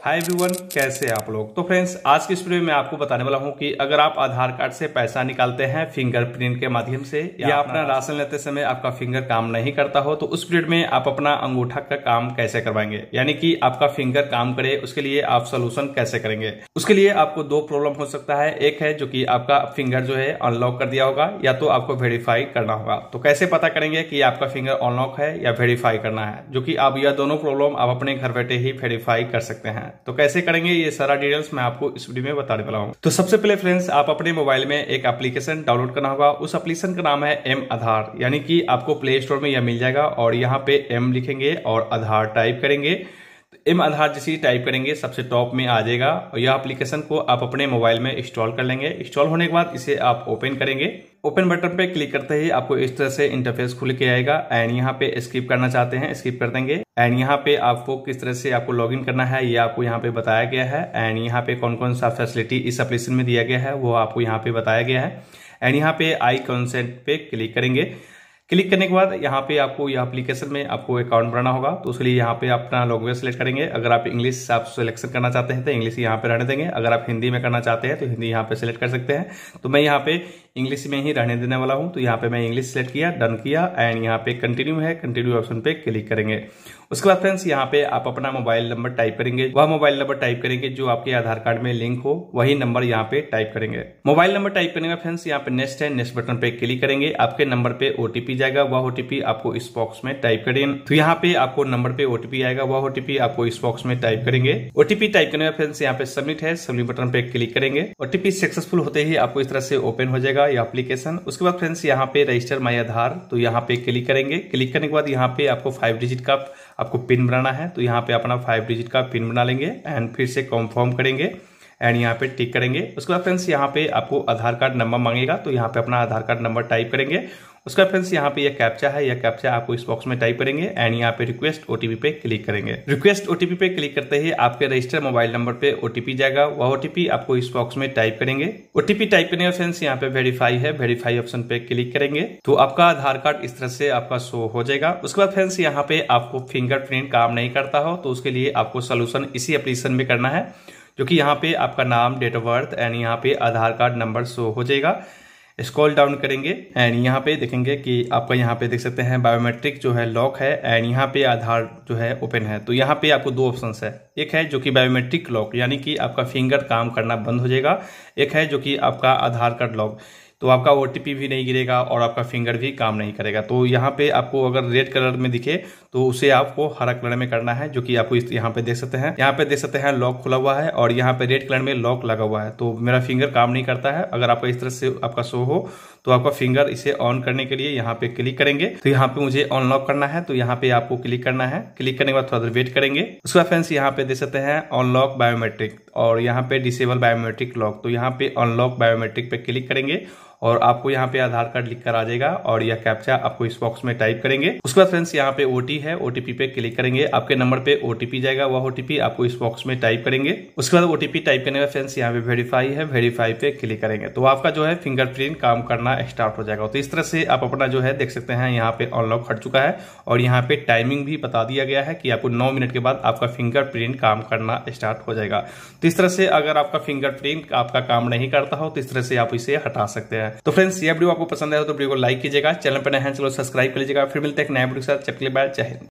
Hi everyone, कैसे हैं आप लोग। तो फ्रेंड्स, आज की इस वीडियो में आपको बताने वाला हूं कि अगर आप आधार कार्ड से पैसा निकालते हैं फिंगरप्रिंट के माध्यम से या अपना राशन लेते समय आपका फिंगर काम नहीं करता हो, तो उस पीरियड में आप अपना अंगूठा का काम कैसे करवाएंगे, यानी कि आपका फिंगर काम करे, उसके लिए आप सोल्यूशन कैसे करेंगे। उसके लिए आपको दो प्रॉब्लम हो सकता है। एक है जो कि आपका फिंगर जो है अनलॉक कर दिया होगा, या तो आपको वेरीफाई करना होगा। तो कैसे पता करेंगे कि आपका फिंगर अनलॉक है या वेरीफाई करना है, जो कि आप यह दोनों प्रॉब्लम आप अपने घर बैठे ही वेरीफाई कर सकते हैं। तो कैसे करेंगे ये सारा डिटेल्स मैं आपको इस वीडियो में बताने वाला हूं। तो सबसे पहले फ्रेंड्स, आप अपने मोबाइल में एक एप्लीकेशन डाउनलोड करना होगा। उस एप्लीकेशन का नाम है एम आधार, यानी कि आपको प्ले स्टोर में यह मिल जाएगा और यहाँ पे एम लिखेंगे और आधार टाइप करेंगे। एम आधार जैसे टाइप करेंगे सबसे टॉप में आ जाएगा और यह एप्लीकेशन को आप अपने मोबाइल में इंस्टॉल कर लेंगे। इंस्टॉल होने के बाद इसे आप ओपन करेंगे। ओपन बटन पे क्लिक करते ही आपको इस तरह से इंटरफेस खुल के आएगा। एंड यहाँ पे स्किप करना चाहते हैं स्किप कर देंगे। एंड यहाँ पे आपको किस तरह से आपको लॉगिन करना है ये आपको यहाँ पे बताया गया है। एंड यहाँ पे कौन कौन सा फैसिलिटी इस एप्लीकेशन में दिया गया है वो आपको यहाँ पे बताया गया है। एंड यहाँ पे आई कंसेंट पे क्लिक करेंगे। क्लिक करने के बाद यहाँ पे आपको यह एप्लीकेशन में आपको अकाउंट बनाना होगा। तो उसके लिए यहाँ पे अपना लैंग्वेज सेलेक्ट करेंगे। अगर आप इंग्लिश आप सिलेक्शन करना चाहते हैं तो इंग्लिश यहाँ पे रहने देंगे। अगर आप हिंदी में करना चाहते हैं तो हिंदी यहाँ पे सिलेक्ट कर सकते हैं। तो मैं यहाँ पे इंग्लिश में ही रहने देने वाला हूँ। तो यहाँ पे मैं इंग्लिश सेलेक्ट किया, डन किया। एंड यहाँ पे कंटिन्यू है, कंटिन्यू ऑप्शन पे क्लिक करेंगे। उसके बाद फ्रेंड्स यहाँ पे आप अपना मोबाइल नंबर टाइप करेंगे। वह मोबाइल नंबर टाइप करेंगे जो आपके आधार कार्ड में लिंक हो, वही नंबर यहाँ पे टाइप करेंगे। मोबाइल नंबर टाइप करने का फ्रेंड्स यहाँ पे नेक्स्ट है, नेक्स्ट बटन पे क्लिक करेंगे। आपके नंबर पे ओटीपी जाएगा, वह ओटीपी आपको इस बॉक्स में टाइप करेंगे। तो यहाँ पे आपको नंबर पे ओटीपी आएगा, वह ओटीपी आपको इस बॉक्स में टाइप करेंगे। ओटीपी टाइप करने का फ्रेंड्स यहाँ पे सबमिट है, सबमिट बटन पे क्लिक करेंगे। ओटीपी सक्सेसफुल होते ही आपको इस तरह से ओपन हो जाएगा ये एप्लीकेशन। उसके बाद फ्रेंड्स यहाँ पे रजिस्टर माई आधार, तो यहाँ पे क्लिक करेंगे। क्लिक करने के बाद यहाँ पे आपको 5 डिजिट का आपको पिन बनाना है। तो यहाँ पे अपना 5 डिजिट का पिन बना लेंगे एंड फिर से कंफर्म करेंगे एंड यहाँ पे टिक करेंगे। उसके बाद फ्रेंड्स यहाँ पे आपको आधार कार्ड नंबर मांगेगा, तो यहाँ पे अपना आधार कार्ड नंबर टाइप करेंगे। उसके बाद फ्रेंड्स यहाँ पे ये कैप्चा है, यह कैप्चा आपको इस बॉक्स में टाइप करेंगे एंड यहाँ पे रिक्वेस्ट ओटीपी पे क्लिक करेंगे। रिक्वेस्ट ओटीपी पे क्लिक करते ही आपके रजिस्टर मोबाइल नंबर पे ओटीपी जाएगा, वह ओटीपी आपको इस बॉक्स में टाइप करेंगे। ओटीपी टाइप करने का फ्रेंड्स यहाँ पे वेरीफाई है, वेरीफाई ऑप्शन पे क्लिक करेंगे तो आपका आधार कार्ड इस तरह से आपका शो हो जाएगा। उसके बाद फ्रेंड्स यहाँ पे आपको फिंगरप्रिंट काम नहीं करता हो, तो उसके लिए आपको सोल्यूशन इसी एप्लीकेशन में करना है, जो कि यहाँ पे आपका नाम, डेट ऑफ बर्थ एंड यहाँ पे आधार कार्ड नंबर शो हो जाएगा। स्क्रॉल डाउन करेंगे एंड यहाँ पे देखेंगे कि आपका यहाँ पे देख सकते हैं बायोमेट्रिक जो है लॉक है एंड यहाँ पे आधार जो है ओपन है। तो यहाँ पे आपको दो ऑप्शंस है, एक है जो कि बायोमेट्रिक लॉक, यानी कि आपका फिंगर काम करना बंद हो जाएगा। एक है जो कि आपका आधार कार्ड लॉक, तो आपका ओटीपी भी नहीं गिरेगा और आपका फिंगर भी काम नहीं करेगा। तो यहाँ पे आपको अगर रेड कलर में दिखे तो उसे आपको हरा कलर में करना है, जो कि आपको यहाँ पे देख सकते हैं। यहाँ पे देख सकते हैं लॉक खुला हुआ है और यहाँ पे रेड कलर में लॉक लगा हुआ है। तो मेरा फिंगर काम नहीं करता है। अगर आपका इस तरह से आपका शो हो तो आपका फिंगर इसे ऑन करने के लिए यहाँ पे क्लिक करेंगे। तो यहाँ पे मुझे अनलॉक करना है, तो यहाँ पे आपको क्लिक करना है। क्लिक करने के बाद थोड़ा देर वेट करेंगे। उसके बाद फ्रेंड्स यहाँ पे देख सकते हैं अनलॉक बायोमेट्रिक और यहाँ पे डिसेबल बायोमेट्रिक लॉक, तो यहाँ पे अनलॉक बायोमेट्रिक पे क्लिक करेंगे और आपको यहाँ पे आधार कार्ड लिखकर आ जाएगा और यह कैप्चा आपको इस बॉक्स में टाइप करेंगे। उसके बाद फ्रेंड्स यहाँ पे ओटी है, ओटीपी पे क्लिक करेंगे। आपके नंबर पे ओटीपी जाएगा, वह ओटीपी आपको इस बॉक्स में टाइप करेंगे। उसके बाद ओटीपी टाइप करने का फ्रेंड्स यहाँ पे वेरीफाई है, वेरीफाई पे क्लिक करेंगे तो आपका जो है फिंगरप्रिंट काम करना स्टार्ट हो जाएगा। तो इस तरह से आप अपना जो है देख सकते हैं यहाँ पे अनलॉक हट चुका है और यहाँ पे टाइमिंग भी बता दिया गया है कि आपको 9 मिनट के बाद आपका फिंगरप्रिंट काम करना स्टार्ट हो जाएगा। तो इस तरह से अगर आपका फिंगरप्रिंट आपका काम नहीं करता हो तो इस तरह से आप इसे हटा सकते हैं। तो फ्रेंड्स ये वीडियो आपको पसंद आया तो वीडियो को लाइक कीजिएगा, चैनल पर नए हैं चलो सब्सक्राइब कर लीजिएगा। फिर मिलते हैं एक नए वीडियो के साथ, जब तक के लिए बाय, जय हिंद।